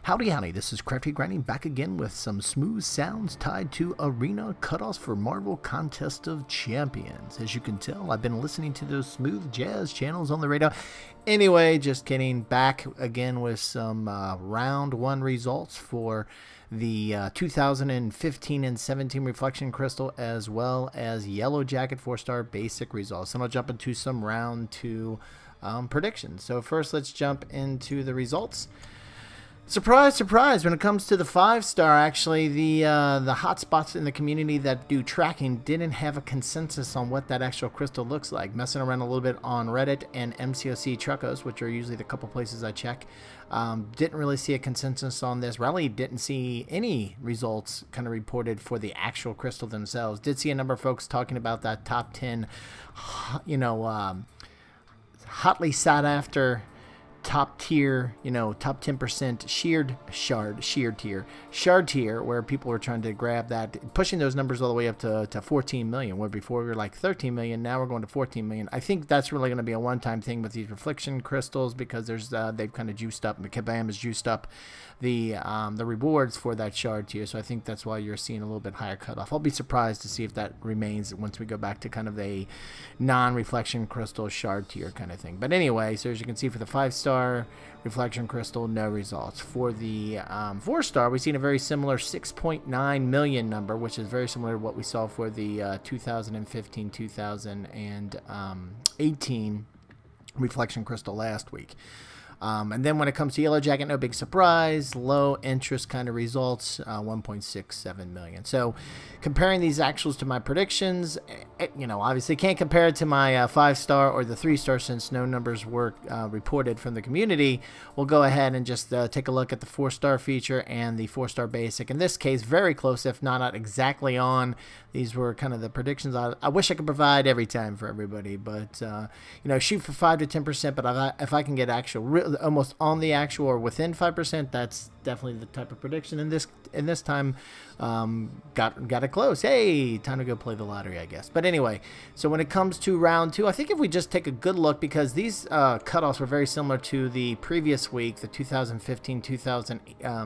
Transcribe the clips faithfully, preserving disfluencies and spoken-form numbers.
Howdy howdy, this is Crafty Grinding back again with some smooth sounds tied to arena cutoffs for Marvel Contest of Champions. As you can tell, I've been listening to those smooth jazz channels on the radio. Anyway, just kidding, back again with some uh, round one results for the uh, two thousand fifteen and seventeen Reflection Crystal, as well as Yellow Jacket four star basic results. And I'll jump into some round two um, predictions. So first, let's jump into the results. Surprise, surprise, when it comes to the five star, actually, the uh, the hotspots in the community that do tracking didn't have a consensus on what that actual crystal looks like. Messing around a little bit on Reddit and M C O C Truckos, which are usually the couple places I check, um, didn't really see a consensus on this. Really didn't see any results kind of reported for the actual crystal themselves. Did see a number of folks talking about that top ten, you know, um, hotly sought after top tier, you know, top ten percent sheared shard, sheared tier, shard tier, where people were trying to grab that, pushing those numbers all the way up to, to fourteen million, where before we were like thirteen million, now we're going to fourteen million. I think that's really going to be a one-time thing with these reflection crystals, because there's uh, they've kind of juiced up, Kabam has juiced up the um, the rewards for that shard tier, so I think that's why you're seeing a little bit higher cutoff. I'll be surprised to see if that remains once we go back to kind of a non-reflection crystal shard tier kind of thing. But anyway, so as you can see, for the five star reflection crystal, no results. For the um, four star, we've seen a very similar six point nine million number, which is very similar to what we saw for the uh, two thousand fifteen two thousand eighteen reflection crystal last week. Um, and then when it comes to Yellow Jacket, no big surprise, low interest kind of results, uh, one point six seven million. So comparing these actuals to my predictions, it, you know, obviously can't compare it to my uh, five star or the three star since no numbers were uh, reported from the community. We'll go ahead and just uh, take a look at the four star feature and the four star basic. In this case, very close, if not, not exactly on. These were kind of the predictions I, I wish I could provide every time for everybody, but uh, you know, shoot for five to ten percent. But if I, if I can get actual real almost on the actual or within five percent, that's definitely the type of prediction. And this in this time um, got got it close. Hey, time to go play the lottery, I guess. But anyway, so when it comes to round two, I think if we just take a good look, because these uh, cutoffs were very similar to the previous week, the two thousand fifteen two thousand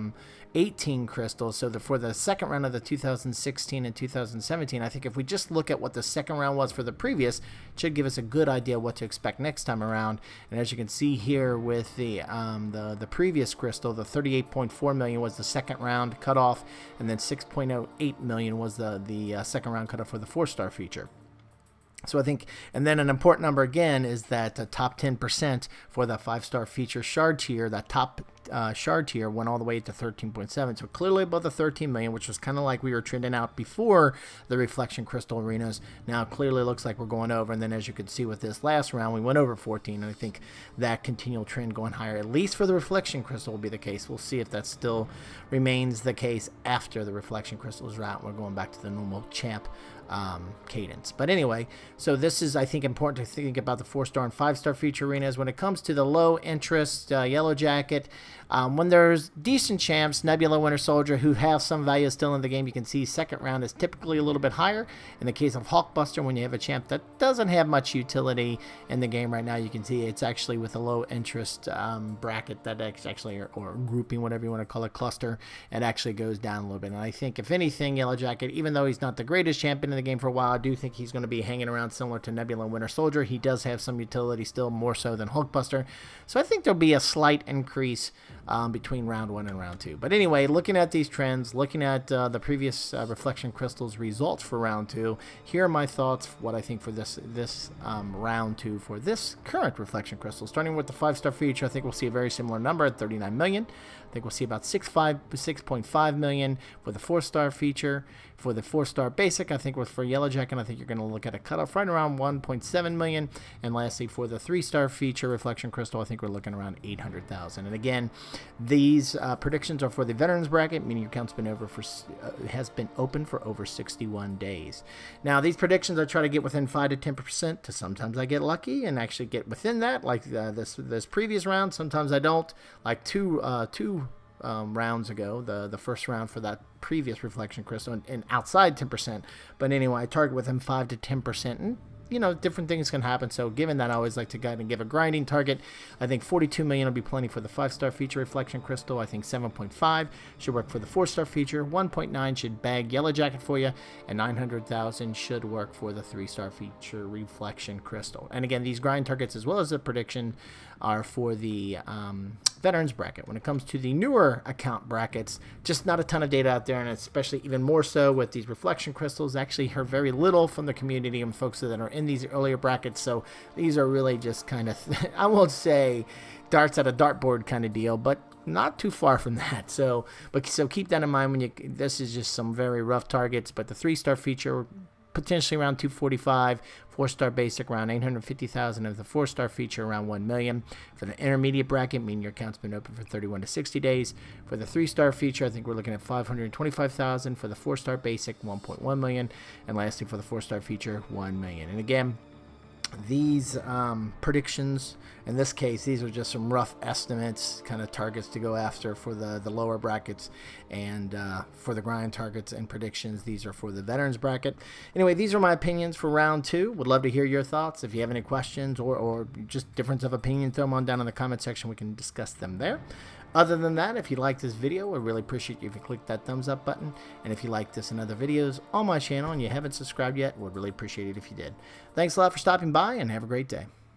eighteen crystals. So the, for the second round of the two thousand sixteen and two thousand seventeen, I think if we just look at what the second round was for the previous, it should give us a good idea what to expect next time around. And as you can see here with the um, the, the previous crystal, the thirty-eight point four million was the second round cutoff, and then six point oh eight million was the, the uh, second round cutoff for the four star feature. So I think, and then an important number again is that the top ten percent for the five star feature shard tier, that top uh, shard tier went all the way to thirteen point seven. So clearly above the thirteen million, which was kind of like we were trending out before the reflection crystal arenas. Now clearly looks like we're going over. And then as you can see with this last round, we went over fourteen. And I think that continual trend going higher, at least for the reflection crystal, will be the case. We'll see if that still remains the case after the reflection crystal is out. We're going back to the normal champ Um, cadence. But anyway, so this is, I think, important to think about the four star and five star feature arenas. When it comes to the low interest uh, Yellow Jacket, um, when there's decent champs, Nebula, Winter Soldier, who have some value still in the game, you can see second round is typically a little bit higher. In the case of Hulkbuster, when you have a champ that doesn't have much utility in the game right now, you can see it's actually with a low interest um, bracket that actually, or, or grouping, whatever you want to call it, cluster, it actually goes down a little bit. And I think, if anything, Yellow Jacket, even though he's not the greatest champion in the game for a while, I do think he's going to be hanging around similar to Nebula and Winter Soldier. He does have some utility still, more so than Hulkbuster. So I think there'll be a slight increase um, between round one and round two. But anyway, looking at these trends, looking at uh, the previous uh, reflection crystals results for round two, here are my thoughts, what I think for this this um, round two for this current reflection crystal. Starting with the five star feature, I think we'll see a very similar number at thirty-nine million. I think we'll see about six point five million for the four star feature. For the four star basic, I think with for Yellow Jacket, I think you're going to look at a cutoff right around one point seven million. And lastly, for the three star feature reflection crystal, I think we're looking around eight hundred thousand. And again, these uh, predictions are for the veterans bracket, meaning your account's been over for uh, has been open for over sixty-one days. Now, these predictions I try to get within five to ten percent. To sometimes I get lucky and actually get within that, like uh, this this previous round. Sometimes I don't. Like two uh, two. Um, rounds ago, the the first round for that previous reflection crystal, and, and outside ten percent. But anyway, I target within five to ten percent, and you know, different things can happen. So given that, I always like to kind of give a grinding target. I think forty-two million will be plenty for the five-star feature reflection crystal. I think seven point five should work for the four-star feature. one point nine should bag yellow jacket for you, and nine hundred thousand should work for the three-star feature reflection crystal. And again, these grind targets as well as the prediction are for the um, veterans bracket. When it comes to the newer account brackets, just not a ton of data out there, and especially even more so with these reflection crystals. Actually heard very little from the community and folks that are in these earlier brackets, so these are really just kind of, I won't say darts at a dartboard kind of deal, but not too far from that. So, but so keep that in mind when you, this is just some very rough targets, but the three-star feature, potentially around two forty-five, four-star basic around eight hundred fifty thousand, of the four-star feature around one million. For the intermediate bracket, meaning your account's been open for thirty-one to sixty days. For the three-star feature, I think we're looking at five hundred twenty-five thousand. For the four-star basic, one point one million. And lastly, for the four-star feature, one million. And again, these um, predictions, in this case, these are just some rough estimates, kind of targets to go after for the, the lower brackets, and uh, for the grind targets and predictions, these are for the veterans bracket. Anyway, these are my opinions for round two. Would love to hear your thoughts. If you have any questions or, or just difference of opinion, throw them on down in the comment section. We can discuss them there. Other than that, if you like this video, I really appreciate you if you click that thumbs up button. And if you like this and other videos on my channel and you haven't subscribed yet, would really appreciate it if you did. Thanks a lot for stopping by, and have a great day.